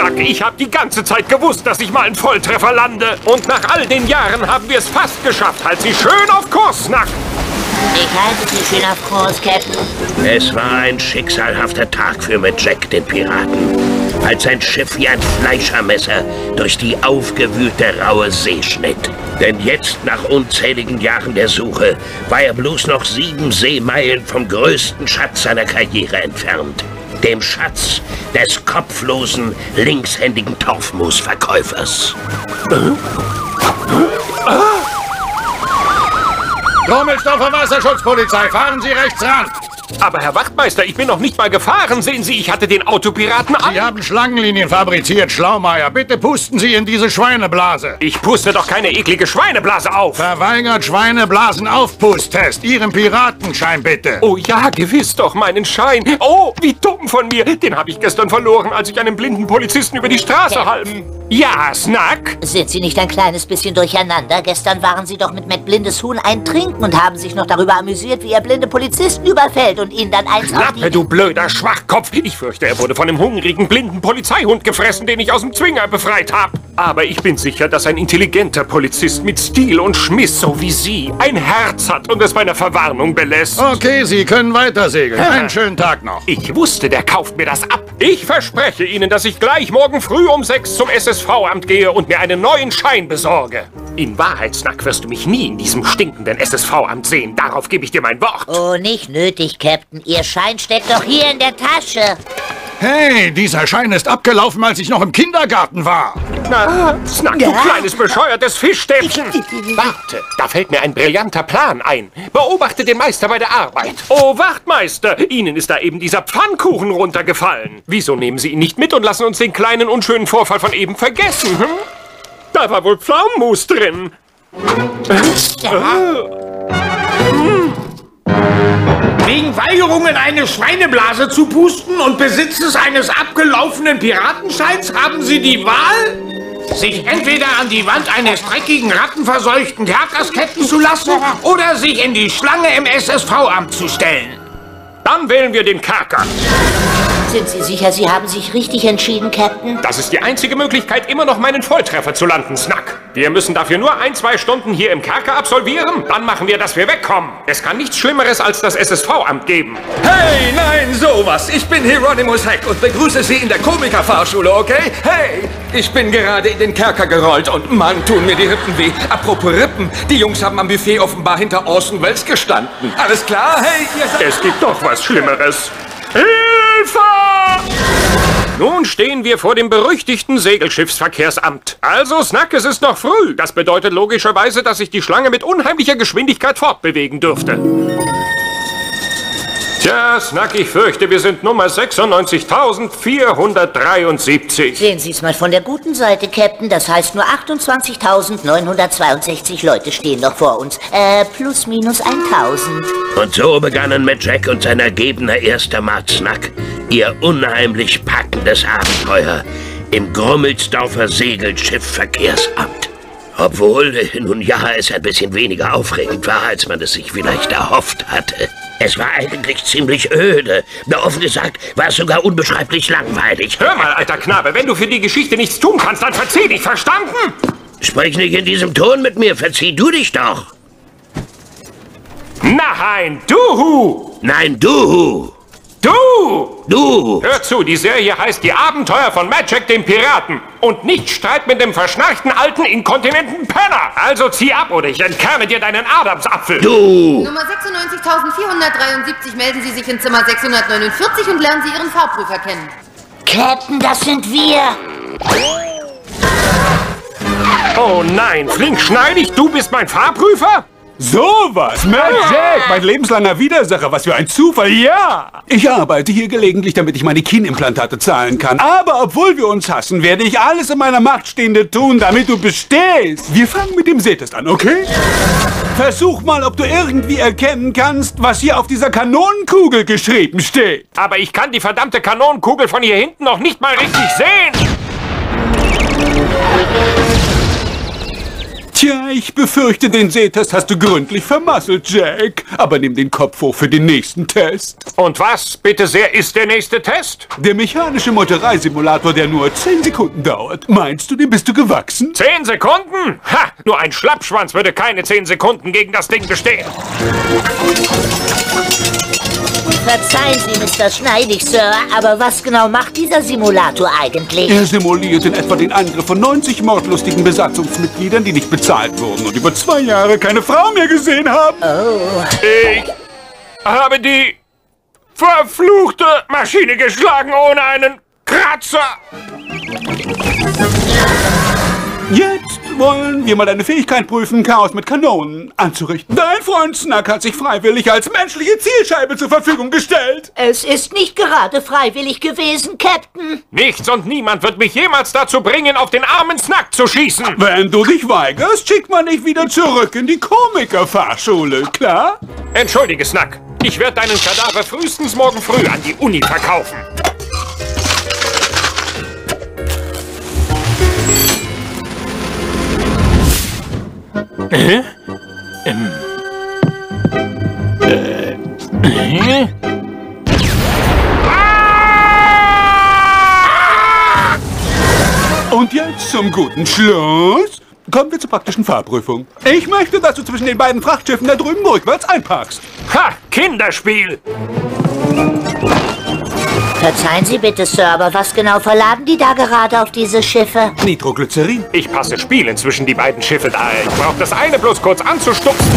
Snack. Ich habe die ganze Zeit gewusst, dass ich mal einen Volltreffer lande. Und nach all den Jahren haben wir es fast geschafft. Halt Sie schön auf Kurs, Snack. Ich halte Sie schön auf Kurs, Captain. Es war ein schicksalhafter Tag für Jack, den Piraten, als sein Schiff wie ein Fleischermesser durch die aufgewühlte raue See schnitt. Denn jetzt, nach unzähligen Jahren der Suche, war er bloß noch 7 Seemeilen vom größten Schatz seiner Karriere entfernt. Dem Schatz des kopflosen, linkshändigen Torfmoosverkäufers. Rummelsdorfer Wasserschutzpolizei, fahren Sie rechts ran! Aber Herr Wachtmeister, ich bin noch nicht mal gefahren. Sehen Sie, ich hatte den Autopiraten an. Sie haben Schlangenlinien fabriziert, Schlaumeier. Bitte pusten Sie in diese Schweineblase. Ich puste doch keine eklige Schweineblase auf. Verweigert Schweineblasen-Aufpusttest. Ihren Piratenschein bitte. Oh ja, gewiss doch, meinen Schein. Oh, wie dumm von mir. Den habe ich gestern verloren, als ich einem blinden Polizisten über die Straße half. Ja, Snack? Sind Sie nicht ein kleines bisschen durcheinander? Gestern waren Sie doch mit Matt Blindes Huhn eintrinken und haben sich noch darüber amüsiert, wie er blinde Polizisten überfällt und ihnen dann eins auf die... Lappe, du blöder Schwachkopf. Ich fürchte, er wurde von einem hungrigen, blinden Polizeihund gefressen, den ich aus dem Zwinger befreit habe. Aber ich bin sicher, dass ein intelligenter Polizist mit Stil und Schmiss, so wie Sie, ein Herz hat und es bei einer Verwarnung belässt. Okay, Sie können weiter segeln. Einen schönen Tag noch. Ich wusste, der kauft mir das ab. Ich verspreche Ihnen, dass ich gleich morgen früh um 6 zum SSV-Amt gehe und mir einen neuen Schein besorge. In Wahrheit, Snack, wirst du mich nie in diesem stinkenden SSV-Amt sehen. Darauf gebe ich dir mein Wort. Oh, nicht nötig, Captain. Ihr Schein steckt doch hier in der Tasche. Hey, dieser Schein ist abgelaufen, als ich noch im Kindergarten war. Na, Snack, du kleines, bescheuertes Fischstäbchen. Warte, da fällt mir ein brillanter Plan ein. Beobachte den Meister bei der Arbeit. Oh, Wachtmeister, Ihnen ist da eben dieser Pfannkuchen runtergefallen. Wieso nehmen Sie ihn nicht mit und lassen uns den kleinen, unschönen Vorfall von eben vergessen? Hm? Da war wohl Pflaumenmus drin. Wegen Weigerung in eine Schweineblase zu pusten und Besitzes eines abgelaufenen Piratenscheins haben Sie die Wahl, sich entweder an die Wand eines dreckigen, rattenverseuchten Kerkers ketten zu lassen oder sich in die Schlange im SSV-Amt zu stellen. Dann wählen wir den Kerker. Sind Sie sicher, Sie haben sich richtig entschieden, Captain? Das ist die einzige Möglichkeit, immer noch meinen Volltreffer zu landen, Snack. Wir müssen dafür nur 1-2 Stunden hier im Kerker absolvieren. Dann machen wir, dass wir wegkommen. Es kann nichts Schlimmeres als das SSV-Amt geben. Hey, nein, sowas. Ich bin Hieronymus Heck und begrüße Sie in der Komikerfahrschule, okay? Hey, ich bin gerade in den Kerker gerollt und Mann, tun mir die Rippen weh. Apropos Rippen, die Jungs haben am Buffet offenbar hinter Orson Welles gestanden. Alles klar? Hey, ihr seid... Es gibt doch was Schlimmeres. Hilfe! Nun stehen wir vor dem berüchtigten Segelschiffsverkehrsamt. Also, Snack, es ist noch früh. Das bedeutet logischerweise, dass sich die Schlange mit unheimlicher Geschwindigkeit fortbewegen dürfte. Tja, Snack, ich fürchte, wir sind Nummer 96.473. Sehen Sie es mal von der guten Seite, Captain. Das heißt, nur 28.962 Leute stehen noch vor uns. Plus minus 1.000. Und so begannen Jack und sein ergebener erster Mart Snack ihr unheimlich packendes Abenteuer im Grummelsdorfer Segelschiffverkehrsamt. Obwohl, nun ja, es ein bisschen weniger aufregend war, als man es sich vielleicht erhofft hatte. Es war eigentlich ziemlich öde. Na, offen gesagt, war es sogar unbeschreiblich langweilig. Hör mal, alter Knabe, wenn du für die Geschichte nichts tun kannst, dann verzieh dich, verstanden? Sprich nicht in diesem Ton mit mir, verzieh du dich doch. Nein, du! Nein, du! Du! Du! Hör zu, die Serie heißt Die Abenteuer von Jack, dem Piraten. Und nicht Streit mit dem verschnarchten, alten, inkontinenten Penner. Also zieh ab oder ich entkerne dir deinen Adamsapfel. Du! Nummer 96.473 melden Sie sich in Zimmer 649 und lernen Sie Ihren Fahrprüfer kennen. Captain, das sind wir. Oh nein, flink schneidig, du bist mein Fahrprüfer? Sowas! Jack, mein lebenslanger Widersacher, was für ein Zufall, ja! Ich arbeite hier gelegentlich, damit ich meine Kienimplantate zahlen kann. Aber obwohl wir uns hassen, werde ich alles in meiner Macht Stehende tun, damit du bestehst. Wir fangen mit dem Sehtest an, okay? Versuch mal, ob du irgendwie erkennen kannst, was hier auf dieser Kanonenkugel geschrieben steht. Aber ich kann die verdammte Kanonenkugel von hier hinten noch nicht mal richtig sehen. Tja, ich befürchte, den Sehtest hast du gründlich vermasselt, Jack. Aber nimm den Kopf hoch für den nächsten Test. Und was, bitte sehr, ist der nächste Test? Der mechanische Motoreisimulator, der nur 10 Sekunden dauert. Meinst du, dem bist du gewachsen? 10 Sekunden? Ha! Nur ein Schlappschwanz würde keine 10 Sekunden gegen das Ding bestehen. Verzeihen Sie, Mr. Schneidig, Sir, aber was genau macht dieser Simulator eigentlich? Er simuliert in etwa den Angriff von 90 mordlustigen Besatzungsmitgliedern, die nicht bezahlt wurden und über 2 Jahre keine Frau mehr gesehen haben. Oh. Ich habe die verfluchte Maschine geschlagen ohne einen Kratzer. Jetzt wollen wir mal deine Fähigkeit prüfen, Chaos mit Kanonen anzurichten. Dein Freund Snack hat sich freiwillig als menschliche Zielscheibe zur Verfügung gestellt. Es ist nicht gerade freiwillig gewesen, Captain. Nichts und niemand wird mich jemals dazu bringen, auf den armen Snack zu schießen. Wenn du dich weigerst, schickt man dich wieder zurück in die Komikerfahrschule, klar? Entschuldige, Snack. Ich werde deinen Kadaver frühestens morgen früh an die Uni verkaufen. Und jetzt zum guten Schluss kommen wir zur praktischen Fahrprüfung. Ich möchte, dass du zwischen den beiden Frachtschiffen da drüben rückwärts einparkst. Ha! Kinderspiel! Verzeihen Sie bitte, Sir, aber was genau verladen die da gerade auf diese Schiffe? Nitroglycerin. Ich passe Spielen zwischen die beiden Schiffe da. Ich brauche das eine bloß kurz anzustupsen.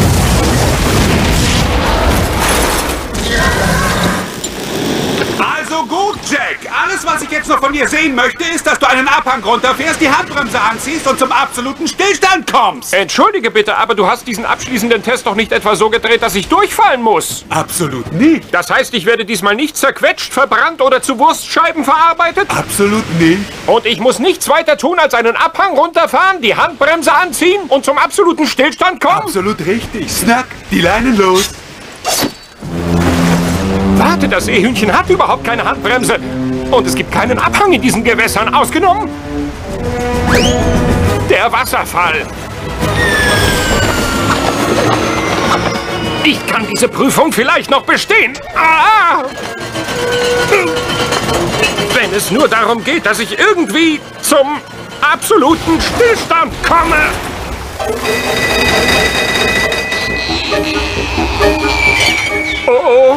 Also gut, Jack. Alles, was ich jetzt noch von dir sehen möchte, ist, dass du einen Abhang runterfährst, die Handbremse anziehst und zum absoluten Stillstand kommst. Entschuldige bitte, aber du hast diesen abschließenden Test doch nicht etwa so gedreht, dass ich durchfallen muss. Absolut nicht. Das heißt, ich werde diesmal nicht zerquetscht, verbrannt oder zu Wurstscheiben verarbeitet? Absolut nicht. Und ich muss nichts weiter tun, als einen Abhang runterfahren, die Handbremse anziehen und zum absoluten Stillstand kommen? Absolut richtig. Snack, die Leinen los. Warte, das Seehühnchen hat überhaupt keine Handbremse. Und es gibt keinen Abhang in diesen Gewässern, ausgenommen der Wasserfall. Ich kann diese Prüfung vielleicht noch bestehen. Ah! Wenn es nur darum geht, dass ich irgendwie zum absoluten Stillstand komme. Oh oh.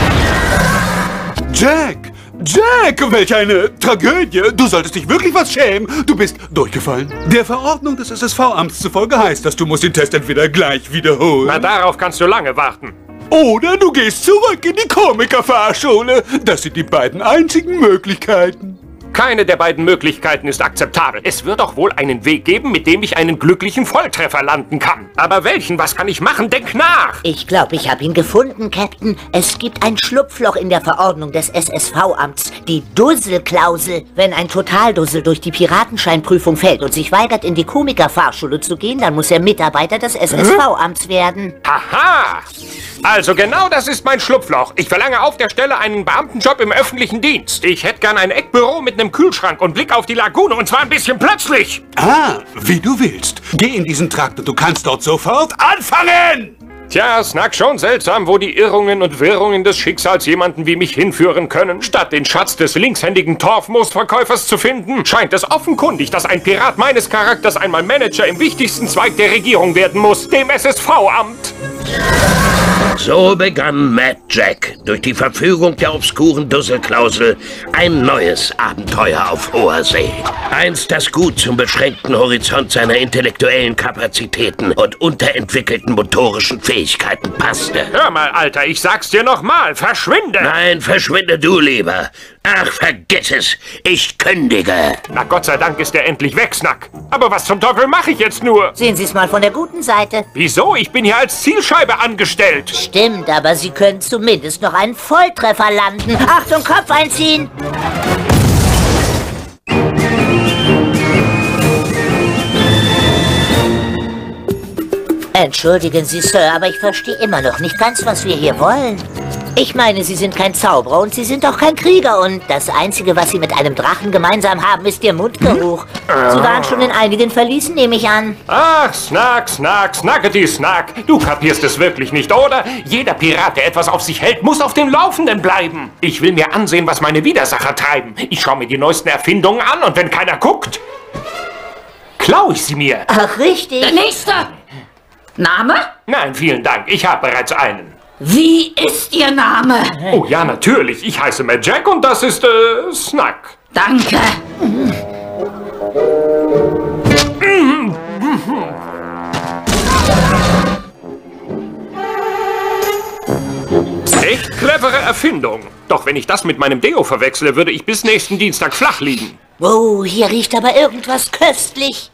Jack! Jack, welch eine Tragödie! Du solltest dich wirklich was schämen. Du bist durchgefallen. Der Verordnung des SSV-Amts zufolge heißt das, du musst den Test entweder gleich wiederholen. Na, darauf kannst du lange warten. Oder du gehst zurück in die Komikerfahrschule. Das sind die beiden einzigen Möglichkeiten. Keine der beiden Möglichkeiten ist akzeptabel. Es wird doch wohl einen Weg geben, mit dem ich einen glücklichen Volltreffer landen kann. Aber welchen? Was kann ich machen? Denk nach! Ich glaube, ich habe ihn gefunden, Captain. Es gibt ein Schlupfloch in der Verordnung des SSV-Amts, die Dusselklausel. Wenn ein Totaldussel durch die Piratenscheinprüfung fällt und sich weigert, in die Komikerfahrschule zu gehen, dann muss er Mitarbeiter des SSV-Amts werden. Aha! Also genau das ist mein Schlupfloch. Ich verlange auf der Stelle einen Beamtenjob im öffentlichen Dienst. Ich hätte gern ein Eckbüro mit einem Kühlschrank und Blick auf die Lagune, und zwar ein bisschen plötzlich. Ah, wie du willst. Geh in diesen Trakt und du kannst dort sofort anfangen! Tja, Snack, schon seltsam, wo die Irrungen und Wirrungen des Schicksals jemanden wie mich hinführen können. Statt den Schatz des linkshändigen Torfmoosverkäufers zu finden, scheint es offenkundig, dass ein Pirat meines Charakters einmal Manager im wichtigsten Zweig der Regierung werden muss, dem SSV-Amt. So begann Mad Jack durch die Verfügung der obskuren Dusselklausel ein neues Abenteuer auf hoher See. Eins, das gut zum beschränkten Horizont seiner intellektuellen Kapazitäten und unterentwickelten motorischen Fähigkeiten passte. Hör mal, Alter, ich sag's dir nochmal, verschwinde! Nein, verschwinde du lieber. Ach, vergiss es, ich kündige. Na Gott sei Dank ist er endlich weg, Snack. Aber was zum Teufel mache ich jetzt nur? Sehen Sie es mal von der guten Seite. Wieso? Ich bin hier als Zielscheibe angestellt. Stimmt, aber Sie können zumindest noch einen Volltreffer landen. Achtung, Kopf einziehen! Entschuldigen Sie, Sir, aber ich verstehe immer noch nicht ganz, was wir hier wollen. Ich meine, Sie sind kein Zauberer und Sie sind auch kein Krieger. Und das Einzige, was Sie mit einem Drachen gemeinsam haben, ist Ihr Mundgeruch. Sie waren schon in einigen Verliesen, nehme ich an. Ach, Snack, Snackety Snack. Du kapierst es wirklich nicht, oder? Jeder Pirat, der etwas auf sich hält, muss auf dem Laufenden bleiben. Ich will mir ansehen, was meine Widersacher treiben. Ich schaue mir die neuesten Erfindungen an und wenn keiner guckt, klau ich sie mir. Ach, richtig. Der Nächste! Name? Nein, vielen Dank. Ich habe bereits einen. Wie ist Ihr Name? Oh ja, natürlich. Ich heiße Mad Jack und das ist, Snack. Danke. Echt clevere Erfindung. Doch wenn ich das mit meinem Deo verwechsle, würde ich bis nächsten Dienstag flach liegen. Oh, hier riecht aber irgendwas köstlich.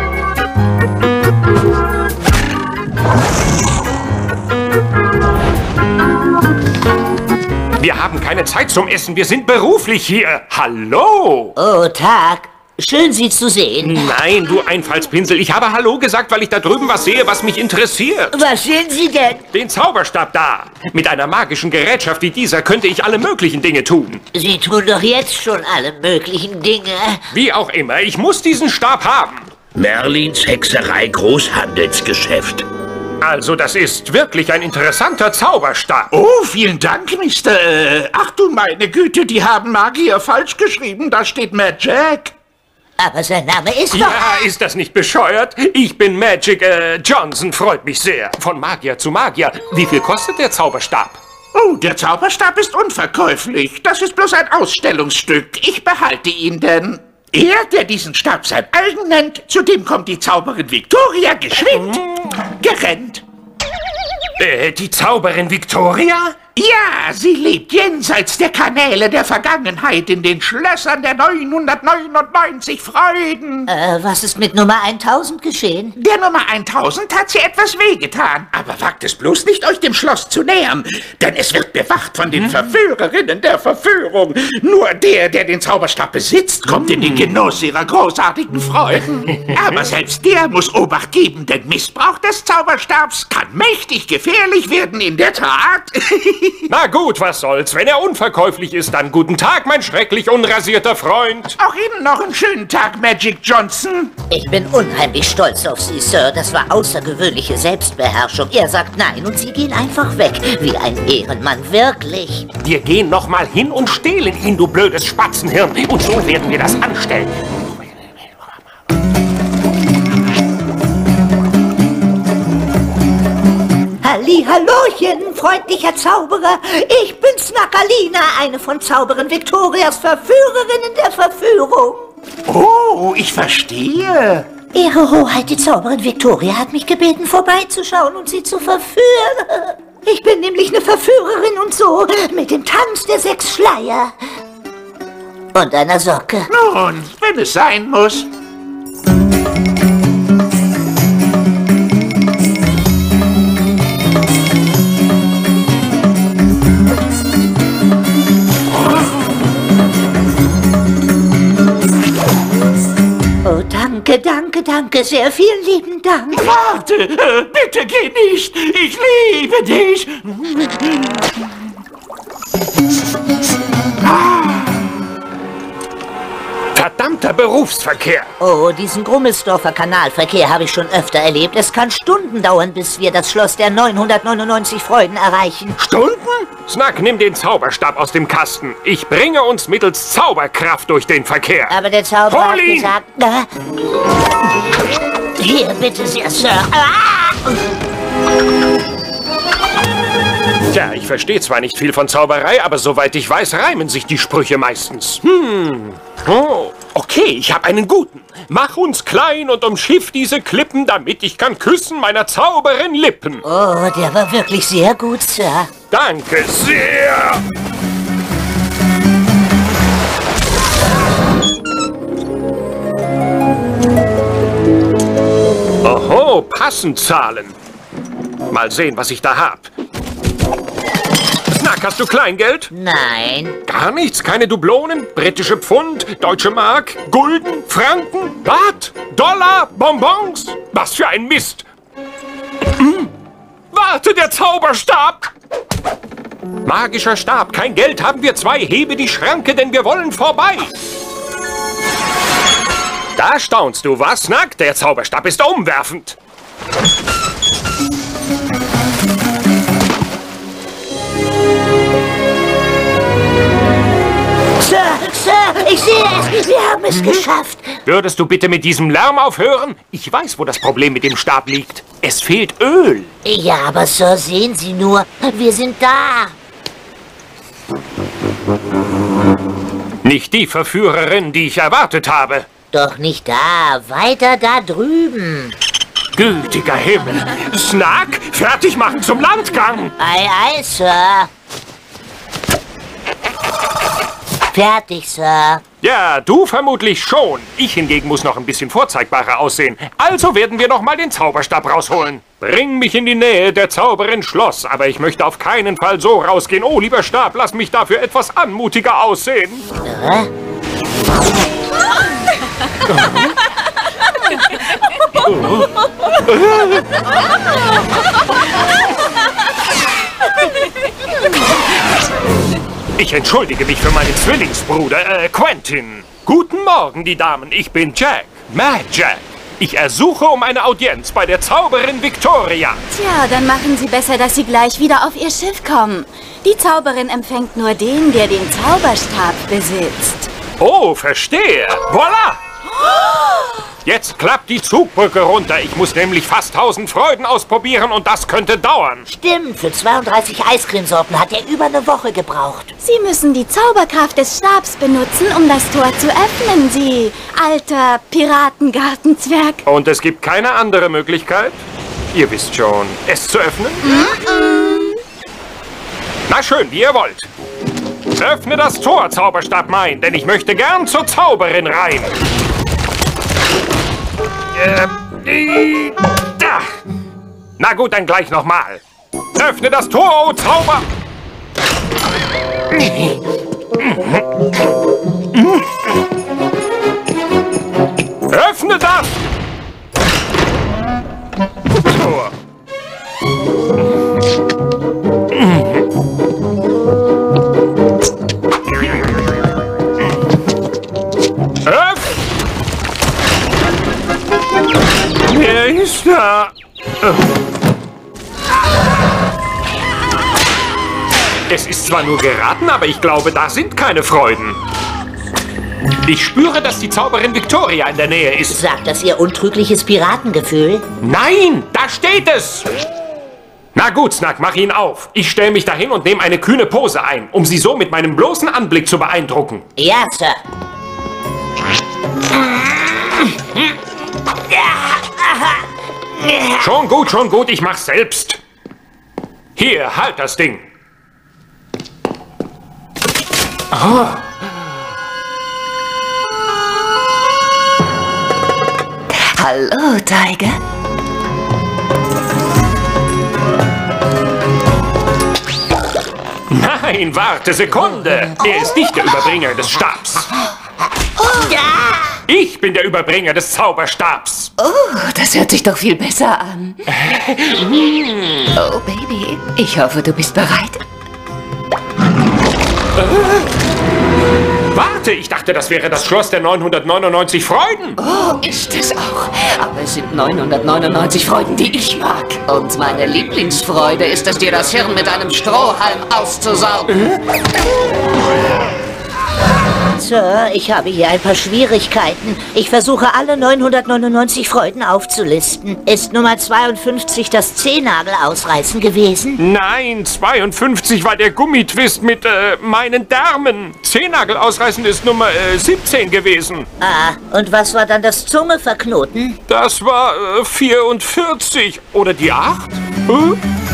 Wir haben keine Zeit zum Essen. Wir sind beruflich hier. Hallo? Oh, Tag. Schön, Sie zu sehen. Nein, du Einfallspinsel. Ich habe Hallo gesagt, weil ich da drüben was sehe, was mich interessiert. Was sehen Sie denn? Den Zauberstab da. Mit einer magischen Gerätschaft wie dieser könnte ich alle möglichen Dinge tun. Sie tun doch jetzt schon alle möglichen Dinge. Wie auch immer, ich muss diesen Stab haben. Merlins Hexerei Großhandelsgeschäft. Also, das ist wirklich ein interessanter Zauberstab. Oh, vielen Dank, Mr. Ach du meine Güte, die haben Magier falsch geschrieben. Da steht Mad Jack. Aber sein Name ist doch... Ja, ist das nicht bescheuert? Ich bin Magic Johnson, freut mich sehr. Von Magier zu Magier. Wie viel kostet der Zauberstab? Oh, der Zauberstab ist unverkäuflich. Das ist bloß ein Ausstellungsstück. Ich behalte ihn denn. Er, der diesen Stab sein eigen nennt, zu dem kommt die Zauberin Victoria geschwind gerannt. Die Zauberin Victoria? Ja, sie lebt jenseits der Kanäle der Vergangenheit in den Schlössern der 999 Freuden. Was ist mit Nummer 1000 geschehen? Der Nummer 1000 hat sie etwas wehgetan. Aber wagt es bloß nicht, euch dem Schloss zu nähern, denn es wird bewacht von den Verführerinnen der Verführung. Nur der den Zauberstab besitzt, kommt in den Genuss ihrer großartigen Freuden. Aber selbst der muss Obacht geben, denn Missbrauch des Zauberstabs kann mächtig gefährlich werden, in der Tat. Na gut, was soll's. Wenn er unverkäuflich ist, dann guten Tag, mein schrecklich unrasierter Freund. Auch Ihnen noch einen schönen Tag, Magic Johnson. Ich bin unheimlich stolz auf Sie, Sir. Das war außergewöhnliche Selbstbeherrschung. Er sagt nein und Sie gehen einfach weg. Wie ein Ehrenmann, wirklich. Wir gehen noch mal hin und stehlen ihn, du blödes Spatzenhirn. Und so werden wir das anstellen. Hallihallöchen, freundlicher Zauberer. Ich bin Snackalina, eine von Zauberin Victorias Verführerinnen der Verführung. Oh, ich verstehe. Ihre Hoheit, die Zauberin Victoria hat mich gebeten, vorbeizuschauen und sie zu verführen. Ich bin nämlich eine Verführerin und so, mit dem Tanz der 6 Schleier. Und einer Socke. Nun, wenn es sein muss. Danke, sehr vielen lieben Dank. Warte, bitte geh nicht. Ich liebe dich. Verdammter Berufsverkehr. Oh, diesen Grummelsdorfer Kanalverkehr habe ich schon öfter erlebt. Es kann Stunden dauern, bis wir das Schloss der 999 Freuden erreichen. Stunden? Snack, nimm den Zauberstab aus dem Kasten. Ich bringe uns mittels Zauberkraft durch den Verkehr. Aber der Zauberer hat ihn! gesagt... Hier, bitte sehr, Sir. Tja, ich verstehe zwar nicht viel von Zauberei, aber soweit ich weiß, reimen sich die Sprüche meistens. Oh, okay, ich habe einen guten. Mach uns klein und umschiff diese Klippen, damit ich kann küssen meiner Zauberin Lippen. Oh, der war wirklich sehr gut, Sir. Danke sehr. Oho, Passenzahlen. Mal sehen, was ich da hab. Snack, hast du Kleingeld? Nein. Gar nichts? Keine Dublonen? Britische Pfund? Deutsche Mark? Gulden? Franken? Baht? Dollar? Bonbons? Was für ein Mist! Warte, der Zauberstab! Magischer Stab, kein Geld haben wir zwei. Hebe die Schranke, denn wir wollen vorbei. Da staunst du, was, Snack? Der Zauberstab ist umwerfend. Sir, ich sehe es. Wir haben es geschafft. Würdest du bitte mit diesem Lärm aufhören? Ich weiß, wo das Problem mit dem Stab liegt. Es fehlt Öl. Ja, aber Sir, sehen Sie nur, wir sind da. Nicht die Verführerin, die ich erwartet habe. Doch nicht da, weiter da drüben. Gütiger Himmel. Snack, fertig machen zum Landgang. Ei, ei, Sir. Fertig, Sir. Ja, du vermutlich schon. Ich hingegen muss noch ein bisschen vorzeigbarer aussehen. Also werden wir noch mal den Zauberstab rausholen. Bring mich in die Nähe der Zauberin Schloss, aber ich möchte auf keinen Fall so rausgehen. Oh, lieber Stab, lass mich dafür etwas anmutiger aussehen. Ich entschuldige mich für meinen Zwillingsbruder, Quentin. Guten Morgen, die Damen. Ich bin Jack. Mad Jack. Ich ersuche um eine Audienz bei der Zauberin Victoria. Tja, dann machen Sie besser, dass Sie gleich wieder auf Ihr Schiff kommen. Die Zauberin empfängt nur den, der den Zauberstab besitzt. Oh, verstehe. Voila! Jetzt klappt die Zugbrücke runter. Ich muss nämlich fast 1000 Freuden ausprobieren und das könnte dauern. Stimmt, für 32 Eiscremesorten hat er über eine Woche gebraucht. Sie müssen die Zauberkraft des Stabs benutzen, um das Tor zu öffnen, Sie alter Piratengartenzwerg. Und es gibt keine andere Möglichkeit? Ihr wisst schon, es zu öffnen? Na schön, wie ihr wollt. Öffne das Tor, Zauberstab mein, denn ich möchte gern zur Zauberin rein. Da. Na gut, dann gleich nochmal. Öffne das Tor, oh Zauber! Öffne das! Tor. Wer ist da? Es ist zwar nur geraten, aber ich glaube, da sind keine Freuden. Ich spüre, dass die Zauberin Victoria in der Nähe ist. Sagt das Ihr untrügliches Piratengefühl? Nein, da steht es! Na gut, Snack, mach ihn auf. Ich stelle mich dahin und nehme eine kühne Pose ein, um sie so mit meinem bloßen Anblick zu beeindrucken. Ja, Sir. Schon gut, ich mach's selbst. Hier, halt das Ding. Oh. Hallo, Tiger. Nein, warte, Sekunde. Er ist nicht der Überbringer des Stabs. Ich bin der Überbringer des Zauberstabs. Oh, das hört sich doch viel besser an. Oh, Baby, ich hoffe, du bist bereit. Warte, ich dachte, das wäre das Schloss der 999 Freuden. Oh, ist es auch. Aber es sind 999 Freuden, die ich mag. Und meine Lieblingsfreude ist es, dir das Hirn mit einem Strohhalm auszusaugen. Sir, ich habe hier ein paar Schwierigkeiten. Ich versuche, alle 999 Freuden aufzulisten. Ist Nummer 52 das Zehennagel-Ausreißen gewesen? Nein, 52 war der Gummitwist mit meinen Därmen. Zehennagel ausreißen ist Nummer 17 gewesen. Ah, und was war dann das Zunge verknoten? Das war 44. Oder die 8?